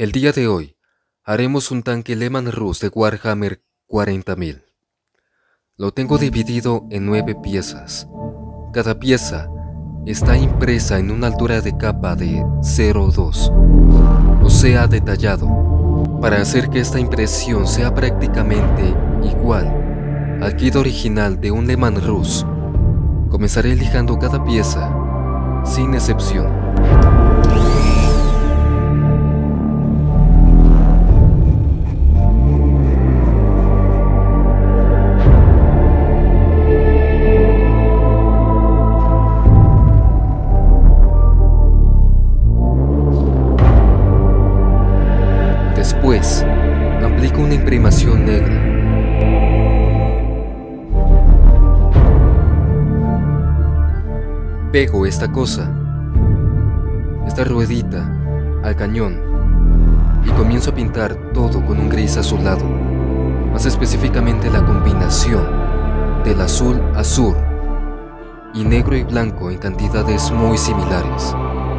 El día de hoy haremos un tanque Leman Russ de Warhammer 40.000. Lo tengo dividido en 9 piezas. Cada pieza está impresa en una altura de capa de 0,2, o sea detallado, para hacer que esta impresión sea prácticamente igual al kit original de un Leman Russ. Comenzaré lijando cada pieza, sin excepción. Después, aplico una imprimación negra. Pego esta ruedita, al cañón y comienzo a pintar todo con un gris azulado, más específicamente la combinación del azul y negro y blanco en cantidades muy similares.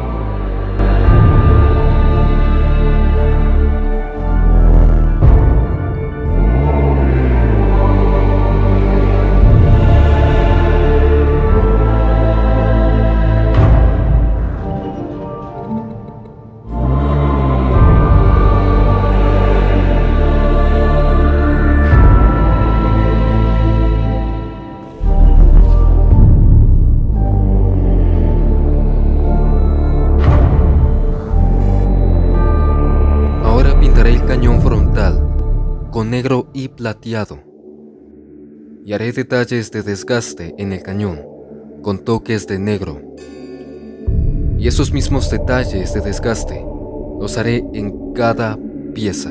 El cañón frontal con negro y plateado, y haré detalles de desgaste en el cañón con toques de negro, y esos mismos detalles de desgaste los haré en cada pieza.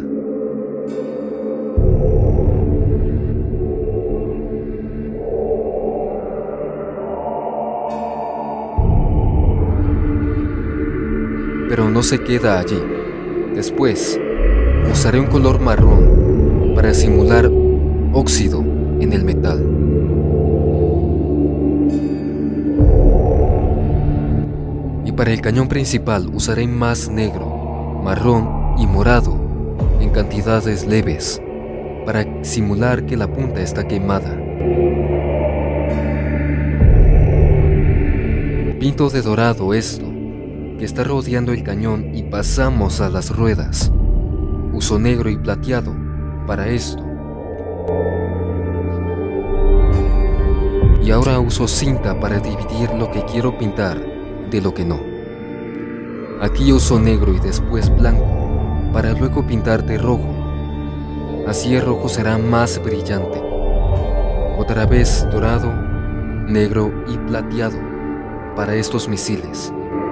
Pero no se queda allí. Después usaré un color marrón para simular óxido en el metal. Y para el cañón principal usaré más negro, marrón y morado en cantidades leves para simular que la punta está quemada. Pinto de dorado esto que está rodeando el cañón y pasamos a las ruedas. Uso negro y plateado para esto. Y ahora uso cinta para dividir lo que quiero pintar de lo que no. Aquí uso negro y después blanco para luego pintar de rojo. Así el rojo será más brillante. Otra vez dorado, negro y plateado para estos misiles.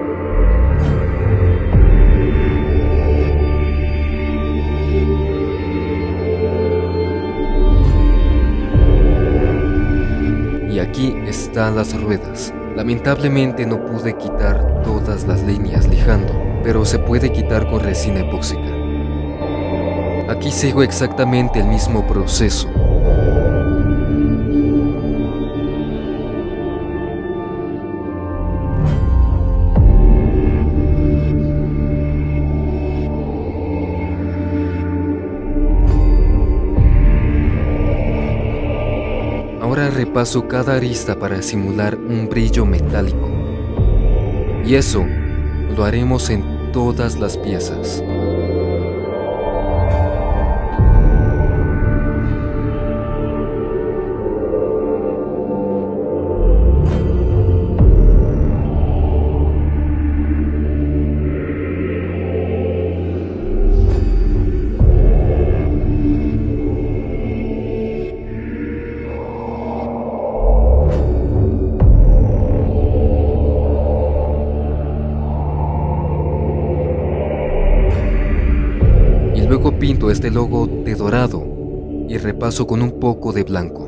Y aquí están las ruedas. Lamentablemente no pude quitar todas las líneas lijando, pero se puede quitar con resina epóxica. Aquí sigo exactamente el mismo proceso. Ahora repaso cada arista para simular un brillo metálico. Y eso lo haremos en todas las piezas. Luego pinto este logo de dorado y repaso con un poco de blanco.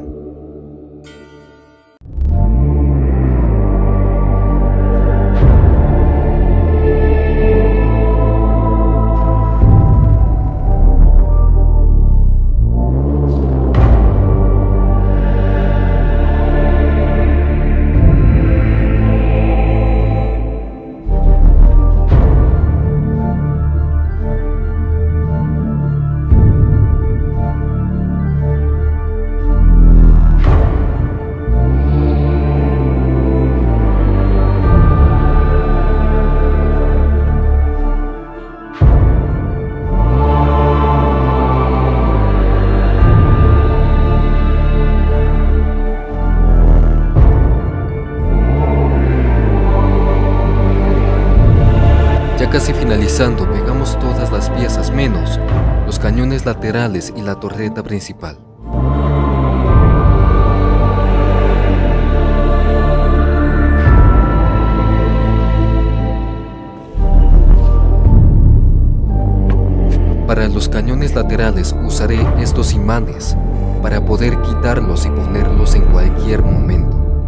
casi finalizando, pegamos todas las piezas menos los cañones laterales y la torreta principal. Para los cañones laterales usaré estos imanes para poder quitarlos y ponerlos en cualquier momento.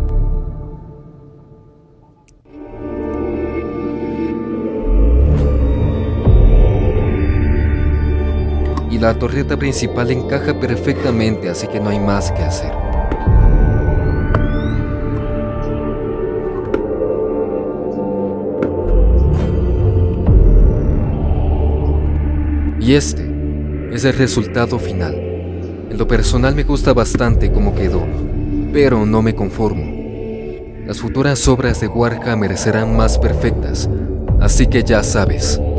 Y la torreta principal encaja perfectamente, así que no hay más que hacer. Y este es el resultado final. En lo personal me gusta bastante cómo quedó, pero no me conformo. Las futuras obras de Warhammer serán más perfectas, así que ya sabes,